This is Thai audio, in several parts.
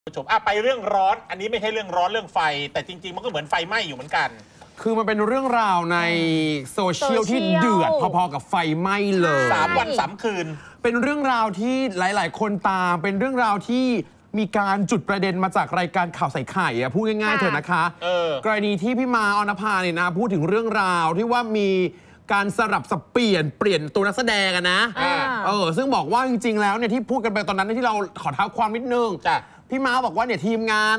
ผู้ชมไปเรื่องร้อนอันนี้ไม่ใช่เรื่องร้อนเรื่องไฟแต่จริงๆมันก็เหมือนไฟไหม้อยู่เหมือนกันคือมันเป็นเรื่องราวในโซเชียลที่เดือดพอๆกับไฟไหม้เลย 3 วัน 3 คืนเป็นเรื่องราวที่หลายๆคนตามเป็นเรื่องราวที่มีการจุดประเด็นมาจากรายการข่าวใส่ไข่พูดง่ายๆเถอะนะคะกรณีที่พี่ม้าออนภาเนี่ยนะพูดถึงเรื่องราวที่ว่ามีการสลับสับเปลี่ยนตัวนักแสดงนะซึ่งบอกว่าจริงๆแล้วเนี่ยที่พูดกันไปตอนนั้นที่เราขอเท้าความนิดนึงพี่ม้าบอกว่าเนี่ยทีมงาน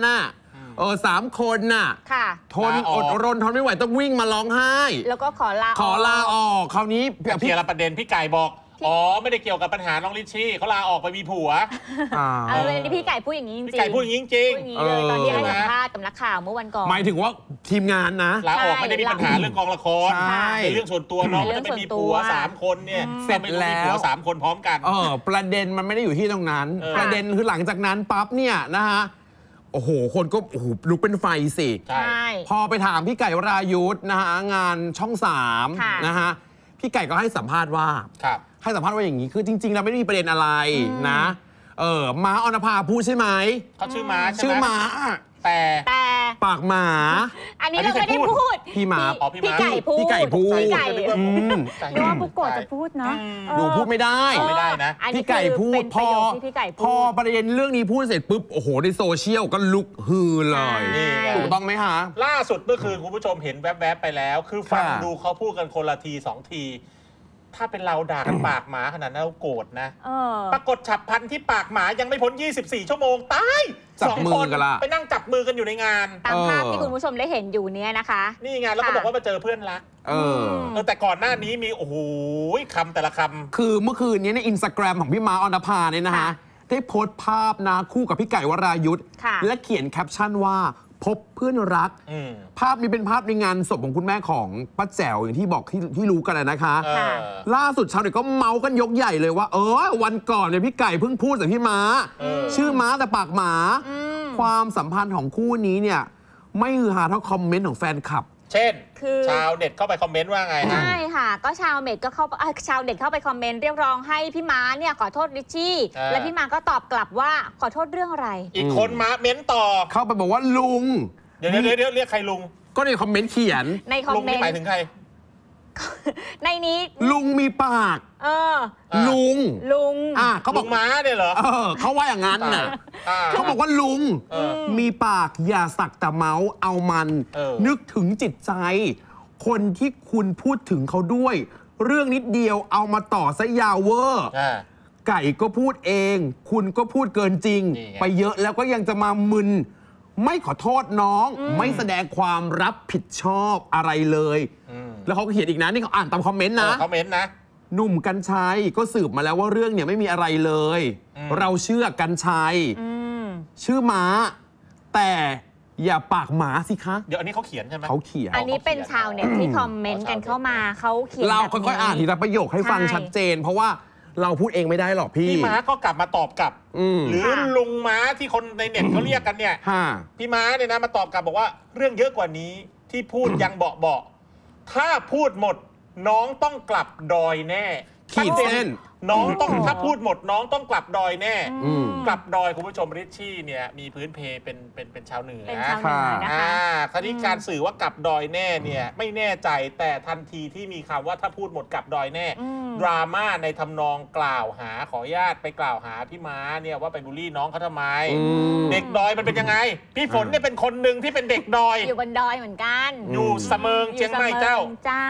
3 คนทนอดรนทนไม่ไหวต้องวิ่งมาร้องไห้แล้วก็ขอลาออกคราวนี้เคลียร์ประเด็นพี่ไก่บอกไม่ได้เกี่ยวกับปัญหาน้องลิชชี่เขาลาออกไปมีผัวเลยพี่ไก่พูดอย่างนี้จริงพี่ไก่พูดอย่างนี้จริงเลยตอนที่ให้สัมภาษณ์กับนักข่าวเมื่อวันก่อนหมายถึงว่าทีมงานนะลาออกไม่ได้มีปัญหาเรื่องกองละครเป็นเรื่องส่วนตัวน้องจะไม่มีผัว3 คนเนี่ยเสร็จแล้ว 3 คนพร้อมกันประเด็นมันไม่ได้อยู่ที่ตรงนั้นประเด็นคือหลังจากนั้นปั๊บเนี่ยนะฮะโอ้โหคนก็ลุกเป็นไฟสิพอไปถามพี่ไก่วรายุทธนะฮะงานช่อง3นะฮะพี่ไก่ก็ให้สัมภาษณ์ว่าอย่างนี้คือจริงๆเราไม่ได้มีประเด็นอะไรนะม้าออนภาพูดใช่ไหมเขาชื่อม้าชื่อม้าแต่ปากหมาอันนี้เราไม่ได้พูดพี่ม้าพี่ไก่พูดพี่ไก่พูดนึกว่าบุกโกะจะพูดเนาะหนูพูดไม่ได้นะพี่ไก่พูดพอประเด็นเรื่องนี้พูดเสร็จปุ๊บโอ้โหในโซเชียลก็ลุกฮือเลยถูกต้องไหมฮะล่าสุดเมื่อคืนคุณผู้ชมเห็นแวบๆไปแล้วคือฟังดูเขาพูดกันคนละที2 ทีถ้าเป็นเราด่ากันปากหมาขนาดนั้นเราโกรธนะปรากฏฉับพลันที่ปากหมายังไม่พ้น24 ชั่วโมงตาย2 คนไปนั่งจับมือกันอยู่ในงานตามภาพที่คุณผู้ชมได้เห็นอยู่เนี้ยนะคะนี่ไงแล้วก็บอกว่ามาเจอเพื่อนรักแต่ก่อนหน้านี้มีโอ้โหคำแต่ละคำคือเมื่อคืนนี้ในอินสตาแกรมของพี่ม้าออนภาเนี่ยนะฮะได้โพสต์ภาพนะคู่กับพี่ไก่วรายุทธและเขียนแคปชั่นว่าพบเพื่อนรักภาพนี้เป็นภาพในงานศพของคุณแม่ของป้าแจ๋วอย่างที่บอกที่รู้กันนะคะล่าสุดชาวเน็ตก็เมาส์กันยกใหญ่เลยว่าวันก่อนเนี่ยพี่ไก่เพิ่งพูดกับพี่ม้าชื่อม้าแต่ปากหมาความสัมพันธ์ของคู่นี้เนี่ยไม่ฮือฮาเท่าคอมเมนต์ของแฟนคลับเช่นชาวเน็ตเข้าไปคอมเมนต์ว่าไงใช่ค่ะก็ชาวเน็ตเข้าไปคอมเมนต์เรียกร้องให้พี่ม้าเนี่ยขอโทษริชชี่และพี่ม้าก็ตอบกลับว่าขอโทษเรื่องอะไรอีกคนม้าเม้นต่อเข้าไปบอกว่าลุงเดี๋ยวเรียกใครลุงก็ในคอมเมนต์เขียนในคอมเมนต์หมายถึงใครในนี้ลุงมีปากลุงเขาบอกม้าเนี่ยเหรอเขาว่าอย่างนั้นน่ะเขาบอกว่าลุงมีปากอย่าสักแต่เมาส์เอามันนึกถึงจิตใจคนที่คุณพูดถึงเขาด้วยเรื่องนิดเดียวเอามาต่อซะยาวเวอร์ไก่ก็พูดเองคุณก็พูดเกินจริงไปเยอะแล้วก็ยังจะมามึนไม่ขอโทษน้องไม่แสดงความรับผิดชอบอะไรเลยแล้วเขาก็เขียนอีกนะนี่เขาอ่านตามคอมเมนต์นะหนุ่มกรรชัยก็สืบมาแล้วว่าเรื่องเนี่ยไม่มีอะไรเลยเราเชื่อกรรชัยชื่อม้าแต่อย่าปากหมาสิคะเดี๋ยวอันนี้เขาเขียนใช่ไหมเขาเขียนอันนี้เป็นชาวเน็ตที่คอมเมนต์กันเข้ามาเขาเขียนเราค่อยๆอ่านทีละประโยคให้ฟังชัดเจนเพราะว่าเราพูดเองไม่ได้หรอกพี่ม้าก็กลับมาตอบกลับหรือลุงม้าที่คนในเน็ตเขาเรียกกันเนี่ยพี่ม้าเนี่ยนะมาตอบกลับบอกว่าเรื่องเยอะกว่านี้ที่พูดยังเบาๆถ้าพูดหมดน้องต้องกลับดอยแน่ขีดเส้นน้องต้องถ้าพูดหมดน้องต้องกลับดอยแน่กลับดอยคุณผู้ชมริชชี่เนี่ยมีพื้นเพเป็นชาวเหนือนะคะคราวนี้การสื่อว่ากลับดอยแน่เนี่ยไม่แน่ใจแต่ทันทีที่มีคำว่าถ้าพูดหมดกลับดอยแน่ดราม่าในทำนองกล่าวหาขอญาตไปกล่าวหาพี่ม้าเนี่ยว่าไปบูลลี่น้องเขาทำไมเด็กดอยมันเป็นยังไงพี่ฝนเนี่ยเป็นคนหนึ่งที่เป็นเด็กดอยอยู่บนดอยเหมือนกันอยู่เสมิงเชียงใหม่เจ้า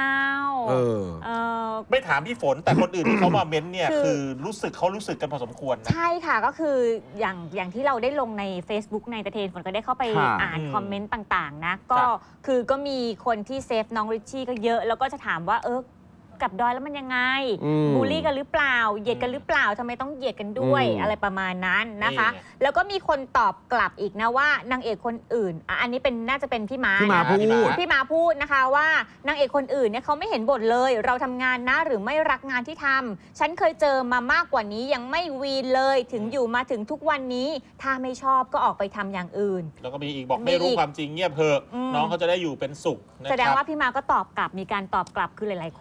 ไม่ถามพี่ฝนแต่คนอื่นที่เขามาเม้นเนี่ยคือรู้สึกกันพอสมควรนะใช่ค่ะก็คืออย่างที่เราได้ลงใน Facebook ในEntertainฝนก็ได้เข้าไปอ่านคอมเมนต์ต่างๆนะก็มีคนที่เซฟน้องริชชี่ก็เยอะแล้วก็จะถามว่ากับดอยแล้วมันยังไงบูลลี่กันหรือเปล่าเหยียดกันหรือเปล่าทำไมต้องเหยียดกันด้วยอะไรประมาณนั้นนะคะแล้วก็มีคนตอบกลับอีกนะว่านางเอกคนอื่นอันนี้น่าจะเป็นพี่ม้าพูดนะคะว่านางเอกคนอื่นเนี่ยเขาไม่เห็นบทเลยเราทำงานนะหรือไม่รักงานที่ทำฉันเคยเจอมามากกว่านี้ยังไม่วีนเลยถึงอยู่มาถึงทุกวันนี้ถ้าไม่ชอบก็ออกไปทำอย่างอื่นแล้วก็มีอีกบอกไม่รู้ความจริงเงียบเถอะน้องเขาจะได้อยู่เป็นสุขแสดงว่าพี่ม้าก็ตอบกลับมีการตอบกลับคือหลายๆคนแต่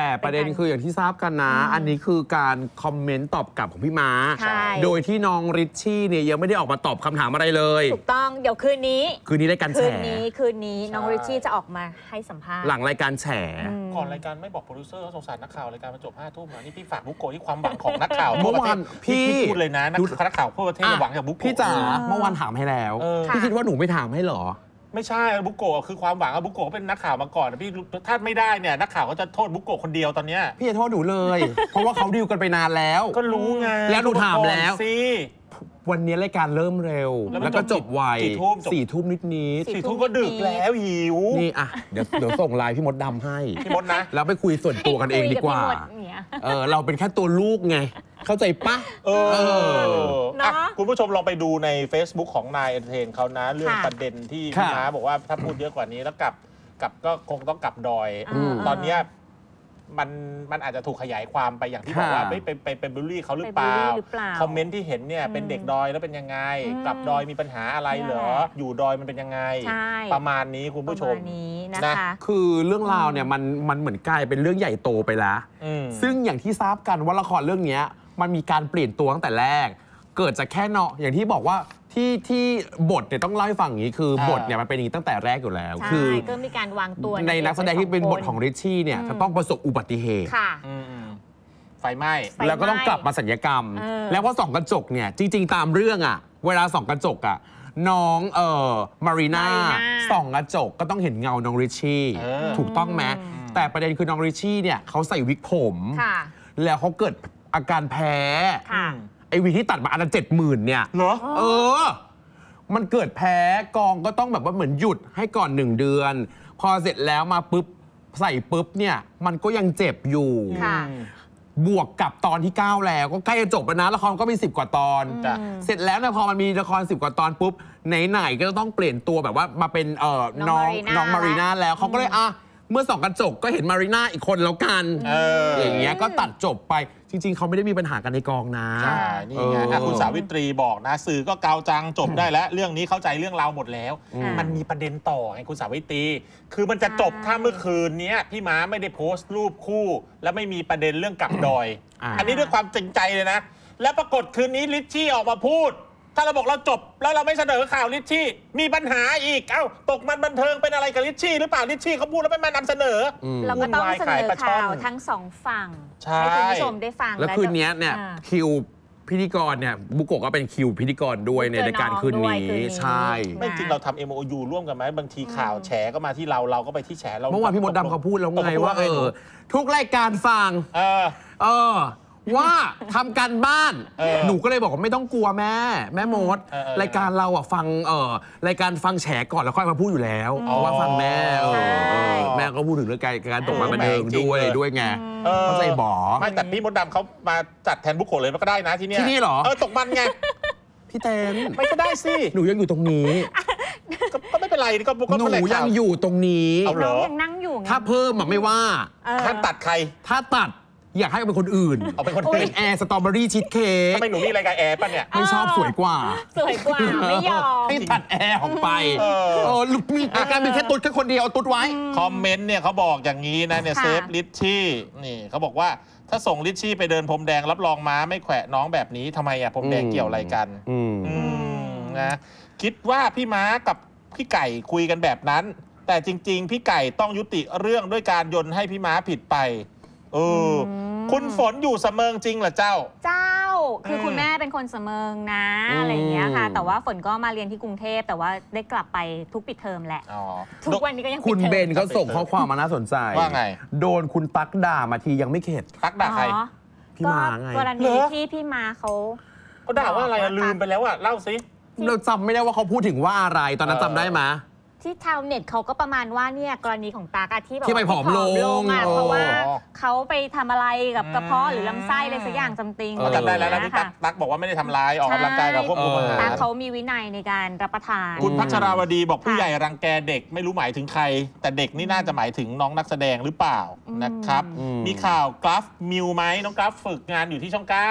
ประเด็นคืออย่างที่ทราบกันนะ อันนี้คือการคอมเมนต์ตอบกลับของพี่ม้า โดยที่น้องริชชี่เนี่ยยังไม่ได้ออกมาตอบคำถามอะไรเลยถูกต้องเดี๋ยวคืนนี้ได้การแฉคืนนี้น้องริชชี่จะออกมาให้สัมภาษณ์หลังรายการแฉก่อนรายการไม่บอกโปรดิวเซอร์สงสารนักข่าวรายการมาจบ5 ทุ่มนี่พี่ฝากบุ๊กโกที่ความหวังของนักข่าวเมื่อวานพี่พูดเลยนะนักข่าวทั่วประเทศหวังจากบุ๊กโกพี่จ๋าเมื่อวานถามให้แล้วพี่คิดว่าหนูไม่ถามให้หรอไม่ใช่บุ๊กโกคือความหวังบุ๊กโกเป็นนักข่าวมาก่อนพี่ถ้าไม่ได้เนี่ยนักข่าวก็จะโทษบุ๊กโกคนเดียวตอนเนี้ยพี่จะโทษหนูเลย เพราะว่าเขาดีลกันไปนานแล้วก็รู้ไงแล้วหนูถามแล้วสิวันนี้รายการเริ่มเร็วแล้วก็จบไว4 ทุ่มนิด 4 ทุ่มก็ดึกแล้วหิวนี่อ่ะเดี๋ยวส่งไลน์พี่มดดำให้พี่มดนะแล้วไปคุยส่วนตัวกันเองดีกว่าเราเป็นแค่ตัวลูกไงเข้าใจปะคุณผู้ชมลองไปดูใน Facebook ของนายเอนเตอร์เทนเขานะเรื่องประเด็นที่พี่ม้าบอกว่าถ้าพูดเยอะกว่านี้แล้วกลับก็คงต้องกลับดอยตอนนี้มันอาจจะถูกขยายความไปอย่างที่บอกว่าไปบูลลี่เขาหรือเปล่าคอมเมนต์ที่เห็นเนี่ยเป็นเด็กดอยแล้วเป็นยังไงกลับดอยมีปัญหาอะไรเหรออยู่ดอยมันเป็นยังไงประมาณนี้คุณผู้ชมนะคือเรื่องราวเนี่ยมันเหมือนกลายเป็นเรื่องใหญ่โตไปแล้วซึ่งอย่างที่ทราบกันว่าละครเรื่องนี้มันมีการเปลี่ยนตัวตั้งแต่แรกเกิดจากแค่เนาะอย่างที่บอกว่าที่บทเนี่ยต้องเล่าให้ฟังอย่างนี้คือบทเนี่ยมันเป็นอย่างนี้ตั้งแต่แรกอยู่แล้วคือก็มีการวางตัวในนักแสดงที่เป็นบทของริชชี่เนี่ยจะต้องประสบอุบัติเหตุไฟไหม้แล้วก็ต้องกลับมาศัลยกรรมแล้วพอส่องกระจกเนี่ยจริงๆตามเรื่องอะเวลาส่องกระจกอะน้องมารีน่าส่องกระจกก็ต้องเห็นเงาน้องริชชี่ถูกต้องไหมแต่ประเด็นคือน้องริชชี่เนี่ยเขาใส่วิกผมแล้วเขาเกิดอาการแพ้ไอวิกที่ตัดมาอันละ70,000เนี่ยเหรอมันเกิดแพ้กองก็ต้องแบบว่าเหมือนหยุดให้ก่อน1 เดือนพอเสร็จแล้วมาปุ๊บใส่ปุ๊บเนี่ยมันก็ยังเจ็บอยู่บวกกับตอนที่9แล้วก็ใกล้จะจบแล้วนะละครก็มี10 กว่าตอนเสร็จแล้วเนี่ยพอมันมีละคร10 กว่าตอนปุ๊บไหนๆก็ต้องเปลี่ยนตัวแบบว่ามาเป็นน้องมารีน่าแล้วเขาก็เลยเมื่อส่องกระจกก็เห็นมารีน่าอีกคนแล้วกันอย่างเงี้ยก็ตัดจบไปจริงๆเขาไม่ได้มีปัญหากันในกองนะใช่นี่ไงคุณสาวิตรีบอกนะสื่อก็เกาจังจบได้แล้วเรื่องนี้เข้าใจเรื่องราวหมดแล้วมันมีประเด็นต่อไงคุณสาวิตรีคือมันจะจบถ้าเมื่อคืนนี้พี่ม้าไม่ได้โพสต์รูปคู่แล้วไม่มีประเด็นเรื่องกลับดอยอันนี้ด้วยความจริงใจเลยนะแล้วปรากฏคืนนี้ลิชชี่ออกมาพูดถ้าเราบอกเราจบแล้วเราไม่เสนอข่าวลิชชี่มีปัญหาอีกตกมันบันเทิงเป็นอะไรกับลิชชี่หรือเปล่าลิชชี่เขาพูดแล้วไม่มานำเสนอเราก็ต้องเสนอข่าวทั้ง2 ฝั่งให้คุณผู้ชมได้ฟังแล้วคืนนี้เนี่ยคิวพิธีกรเนี่ยบุโกะก็เป็นคิวพิธีกรด้วยในรายการคืนนี้ใช่ไม่จริงเราทำ MOU ร่วมกันไหมบางทีข่าวแฉก็มาที่เราก็ไปที่แฉเราเมื่อวานพี่มดดำเขาพูดแล้วไงว่าทุกรายการฟังว่าทำการบ้านหนูก็เลยบอกว่าไม่ต้องกลัวแม่มดรายการเราฟังรายการฟังแฉก่อนแล้วค่อยมาพูดอยู่แล้วเพราะว่าฟังแม่แม่ก็พูดถึงเรื่องการตกมาบันเทิงด้วยไงเข้าใจบอกไม่แต่พี่มดดำเขามาจัดแทนบุโกะเลยก็ได้นะที่นี่เหรอตกมันไงพี่เต้นไม่ก็ได้สิหนูยังอยู่ตรงนี้ก็ไม่เป็นไรก็หนูยังอยู่ตรงนี้น้องยังนั่งอยู่ถ้าเพิ่มไม่ว่าถ้าตัดใครถ้าตัดอยากให้เป็นคนอื่นเอาเป็นคนอื่นแอร์สตรอเบอรี่ชีสเค้กทำไมหนูมีรายการแอร์ป่ะเนี่ยไม่ชอบสวยกว่าไม่ยอมให้ตัดแอร์ออกไปลูกมีรายการมีแค่ตุ๊ดแค่คนเดียวเอาตุ๊ดไว้คอมเมนต์เนี่ยเขาบอกอย่างนี้นะเนี่ยเซฟลิชชี่นี่เขาบอกว่าถ้าส่งลิชชี่ไปเดินพรมแดงรับรองม้าไม่แขวะน้องแบบนี้ทำไมพรมแดงเกี่ยวอะไรกันนะคิดว่าพี่ม้ากับพี่ไก่คุยกันแบบนั้นแต่จริงๆพี่ไก่ต้องยุติเรื่องด้วยการโยนให้พี่ม้าผิดไปคุณฝนอยู่เสมิงจริงเหรอเจ้าคือคุณแม่เป็นคนเสมิงนะอะไรอย่างเงี้ยค่ะแต่ว่าฝนก็มาเรียนที่กรุงเทพแต่ว่าได้กลับไปทุกปิดเทอมแหละทุกวันนี้ก็ยังคุณเบนก็ส่งข้อความมาน่าสนใจว่าไงโดนคุณตั๊กด่ามาทียังไม่เข็ดตั๊กด่าใครพี่ม้าไงกรณีที่พี่ม้าเขาด่าว่าอะไรลืมไปแล้วเล่าสิเราจำไม่ได้ว่าเขาพูดถึงว่าอะไรตอนนั้นจำได้ไหมที่ชาวเน็ตเขาก็ประมาณว่าเนี่ยกรณีของตากที่แบบที่ไปผอมลงเพราะว่าเขาไปทำอะไรกับกระเพาะหรือลำไส้อะไรสักอย่างซัมติงจำได้แล้วที่ตั๊กบอกว่าไม่ได้ทำลายออกกำลังกายกับควบคุมอาหารเขามีวินัยในการรับประทานคุณพัชราวดีบอกผู้ใหญ่รังแกเด็กไม่รู้หมายถึงใครแต่เด็กนี่น่าจะหมายถึงน้องนักแสดงหรือเปล่านะครับมีข่าวกราฟมิวไหมน้องกราฟฝึกงานอยู่ที่ช่อง9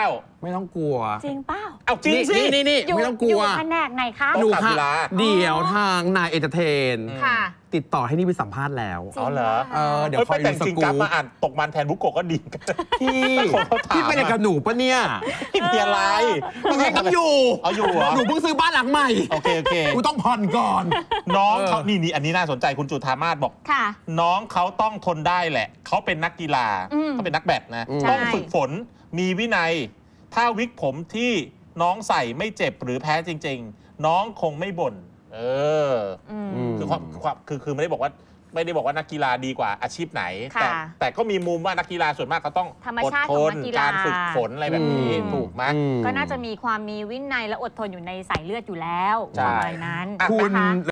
ไม่ต้องกลัวจริงเปล่าเอาจริงสินี่ไม่ต้องกลัวอยู่แผนกไหนคะอยู่ข่าวกีฬาเดี๋ยวทางนายเอนเตอร์เทนค่ะติดต่อให้นี่ไปสัมภาษณ์แล้วจริงเอาเหรอว่าเดี๋ยวคอยแต่ดูจสริงกู๊กลับปมาอ่านตกมันแทนบุกโกะก็ดีพี่คนเขาถามพี่ไปไหนกับหนูปะเนี่ยไม่มีอะไรไม่ต้องอยู่เอาอยู่เหรอหนูเพิ่งซื้อบ้านหลังใหม่โอเคโอเคกูต้องผ่อนก่อนน้องเขานี่อันนี้น่าสนใจคุณจุธามาศบอกค่ะน้องเขาต้องทนได้แหละ เขาเป็นนักกีฬาอืมเขาเป็นนักแบดนะอืมต้องใช่ฝึกฝน มีวินัย ถ้าวิกผมที่น้องใส่ไม่เจ็บหรือแพ้จริง ๆ น้องคงไม่บ่นอืมคือความคือไม่ได้บอกว่านักกีฬาดีกว่าอาชีพไหนค่ะแต่ก็มีมุมว่านักกีฬาส่วนมากเขาต้องธรรมอดชาติทของนนักกีฬาการฝึกฝนอะไรแบบนี้ถูกไหมก็น่าจะมีความมีวินัยและอดทนอยู่ในสายเลือดอยู่แล้วใช่ประมาณนั้นคุณนะคะ